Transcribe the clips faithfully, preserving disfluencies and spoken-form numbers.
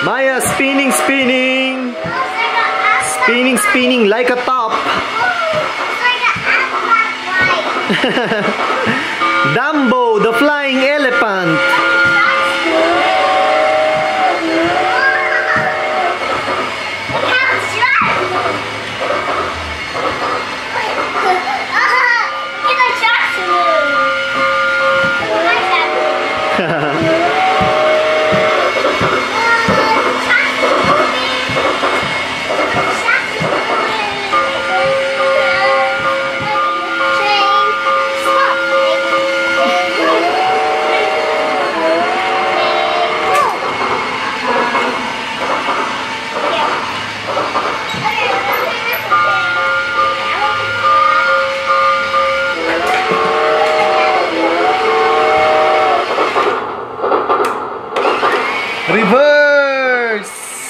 Maya, spinning, spinning. Spinning, spinning like a top. Dumbo, the flying elephant. Reverse!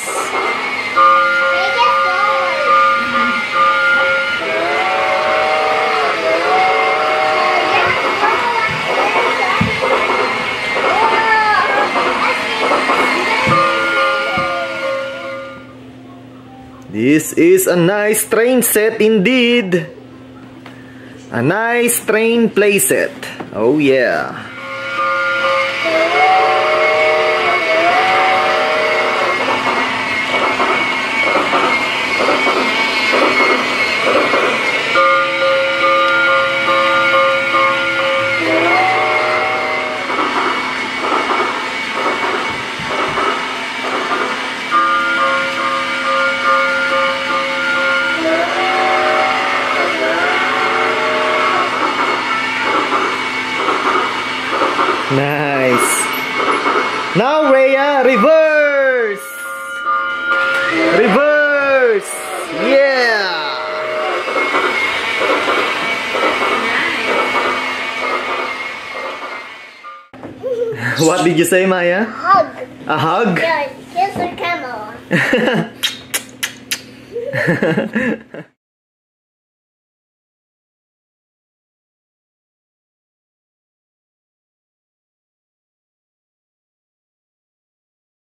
This is a nice train set indeed. A nice train playset. Oh yeah. Nice. Now, Rhea, reverse. Reverse. Yeah. What did you say, Maya? Hug. A hug? Yeah, kiss the camera.